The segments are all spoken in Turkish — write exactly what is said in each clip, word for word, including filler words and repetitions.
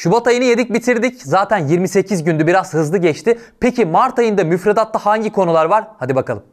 Şubat ayını yedik bitirdik. Zaten yirmi sekiz gündü, biraz hızlı geçti. Peki Mart ayında müfredatta hangi konular var? Hadi bakalım.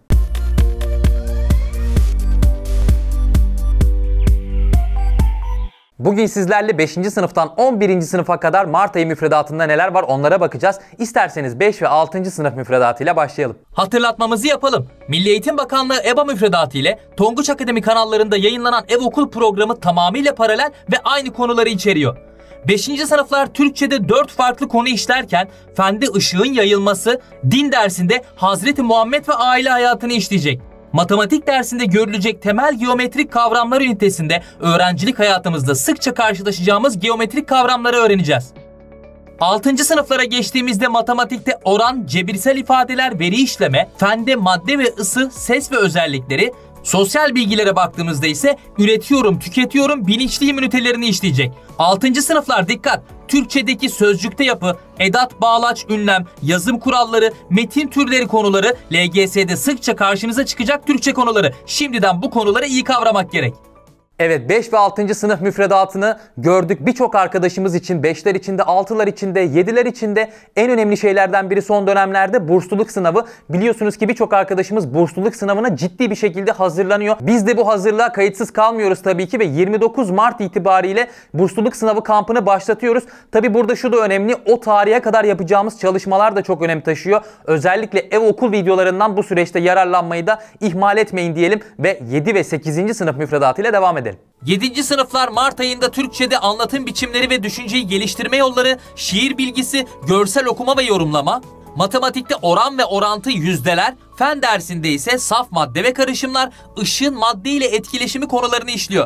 Bugün sizlerle beşinci sınıftan on birinci sınıfa kadar Mart ayı müfredatında neler var onlara bakacağız. İsterseniz beş ve altıncı sınıf müfredatıyla başlayalım. Hatırlatmamızı yapalım. Milli Eğitim Bakanlığı E B A müfredatı ile Tonguç Akademi kanallarında yayınlanan Ev Okul programı tamamıyla paralel ve aynı konuları içeriyor. beşinci sınıflar Türkçe'de dört farklı konu işlerken Fende ışığın yayılması, din dersinde Hazreti Muhammed ve aile hayatını işleyecek. Matematik dersinde görülecek temel geometrik kavramlar ünitesinde öğrencilik hayatımızda sıkça karşılaşacağımız geometrik kavramları öğreneceğiz. altıncı sınıflara geçtiğimizde matematikte oran, cebirsel ifadeler, veri işleme, fende madde ve ısı, ses ve özellikleri, sosyal bilgilere baktığımızda ise üretiyorum, tüketiyorum, bilinçliyim ünitelerini işleyecek. altıncı sınıflar dikkat! Türkçedeki sözcükte yapı, edat, bağlaç, ünlem, yazım kuralları, metin türleri konuları L G S'de sıkça karşınıza çıkacak Türkçe konuları. Şimdiden bu konuları iyi kavramak gerek. Evet, beş ve altıncı sınıf müfredatını gördük. Birçok arkadaşımız için, beşler içinde, altılar içinde, yediler içinde en önemli şeylerden biri son dönemlerde bursluluk sınavı. Biliyorsunuz ki birçok arkadaşımız bursluluk sınavına ciddi bir şekilde hazırlanıyor. Biz de bu hazırlığa kayıtsız kalmıyoruz tabii ki ve yirmi dokuz Mart itibariyle bursluluk sınavı kampını başlatıyoruz. Tabii burada şu da önemli, o tarihe kadar yapacağımız çalışmalar da çok önem taşıyor. Özellikle ev okul videolarından bu süreçte yararlanmayı da ihmal etmeyin diyelim ve yedi ve sekizinci sınıf müfredatıyla devam edelim. yedinci sınıflar Mart ayında Türkçe'de anlatım biçimleri ve düşünceyi geliştirme yolları, şiir bilgisi, görsel okuma ve yorumlama, matematikte oran ve orantı yüzdeler, fen dersinde ise saf madde ve karışımlar, ışığın madde ile etkileşimi konularını işliyor.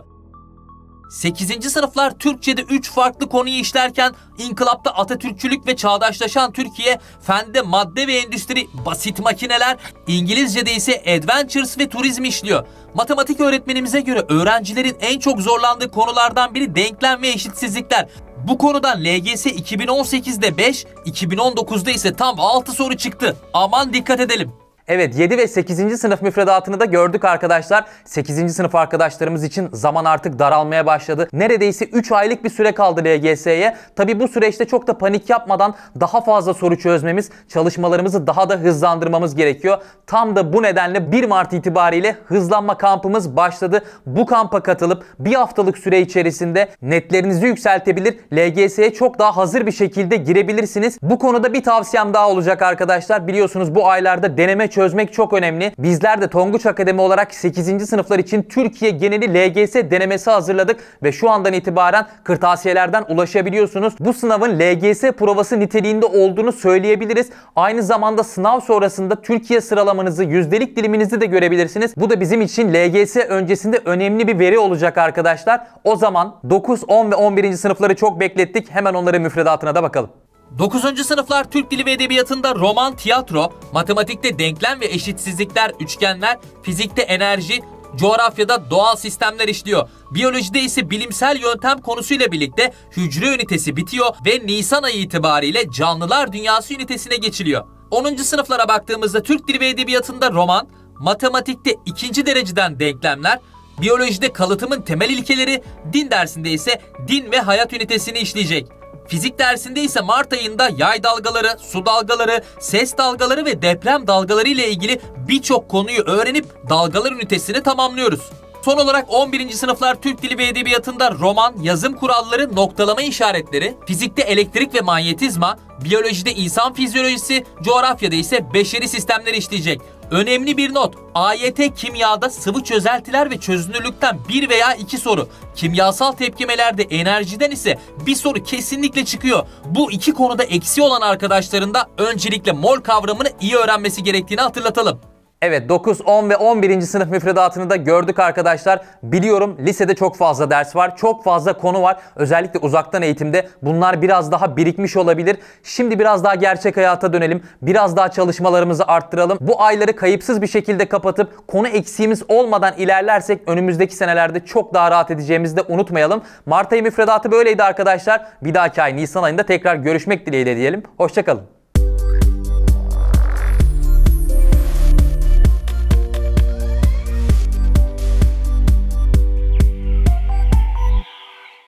sekizinci sınıflar Türkçe'de üç farklı konuyu işlerken inkılapta Atatürkçülük ve çağdaşlaşan Türkiye, fende madde ve endüstri, basit makineler, İngilizce'de ise adventures ve turizm işliyor. Matematik öğretmenimize göre öğrencilerin en çok zorlandığı konulardan biri denklem ve eşitsizlikler. Bu konudan L G S iki bin on sekizde beş, iki bin on dokuzda ise tam altı soru çıktı. Aman dikkat edelim. Evet, yedi ve sekizinci sınıf müfredatını da gördük arkadaşlar. sekizinci sınıf arkadaşlarımız için zaman artık daralmaya başladı. Neredeyse üç aylık bir süre kaldı L G S'ye. Tabi bu süreçte çok da panik yapmadan daha fazla soru çözmemiz, çalışmalarımızı daha da hızlandırmamız gerekiyor. Tam da bu nedenle bir Mart itibariyle hızlanma kampımız başladı. Bu kampa katılıp bir haftalık süre içerisinde netlerinizi yükseltebilir, L G S'ye çok daha hazır bir şekilde girebilirsiniz. Bu konuda bir tavsiyem daha olacak arkadaşlar. Biliyorsunuz bu aylarda deneme çözmek çok önemli. Bizler de Tonguç Akademi olarak sekizinci sınıflar için Türkiye geneli L G S denemesi hazırladık ve şu andan itibaren kırtasiyelerden ulaşabiliyorsunuz. Bu sınavın L G S provası niteliğinde olduğunu söyleyebiliriz. Aynı zamanda sınav sonrasında Türkiye sıralamanızı, yüzdelik diliminizi de görebilirsiniz. Bu da bizim için L G S öncesinde önemli bir veri olacak arkadaşlar. O zaman dokuz, on ve on birinci sınıfları çok beklettik. Hemen onların müfredatına da bakalım. dokuzuncu sınıflar Türk Dili ve Edebiyatı'nda roman, tiyatro, matematikte denklem ve eşitsizlikler, üçgenler, fizikte enerji, coğrafyada doğal sistemler işliyor. Biyolojide ise bilimsel yöntem konusuyla birlikte hücre ünitesi bitiyor ve Nisan ayı itibariyle canlılar dünyası ünitesine geçiliyor. onuncu sınıflara baktığımızda Türk Dili ve Edebiyatı'nda roman, matematikte ikinci dereceden denklemler, biyolojide kalıtımın temel ilkeleri, din dersinde ise din ve hayat ünitesini işleyecek. Fizik dersinde ise Mart ayında yay dalgaları, su dalgaları, ses dalgaları ve deprem dalgaları ile ilgili birçok konuyu öğrenip dalgalar ünitesini tamamlıyoruz. Son olarak on birinci sınıflar Türk Dili ve Edebiyatı'nda roman, yazım kuralları, noktalama işaretleri, fizikte elektrik ve manyetizma, biyolojide insan fizyolojisi, coğrafyada ise beşeri sistemler işleyecek. Önemli bir not, A Y T kimyada sıvı çözeltiler ve çözünürlükten bir veya iki soru, kimyasal tepkimelerde enerjiden ise bir soru kesinlikle çıkıyor. Bu iki konuda eksi olan arkadaşların da öncelikle mol kavramını iyi öğrenmesi gerektiğini hatırlatalım. Evet, dokuz, on ve on birinci sınıf müfredatını da gördük arkadaşlar. Biliyorum lisede çok fazla ders var, çok fazla konu var. Özellikle uzaktan eğitimde bunlar biraz daha birikmiş olabilir. Şimdi biraz daha gerçek hayata dönelim. Biraz daha çalışmalarımızı arttıralım. Bu ayları kayıpsız bir şekilde kapatıp konu eksiğimiz olmadan ilerlersek önümüzdeki senelerde çok daha rahat edeceğimizi de unutmayalım. Mart ayı müfredatı böyleydi arkadaşlar. Bir dahaki ay Nisan ayında tekrar görüşmek dileğiyle diyelim. Hoşça kalın.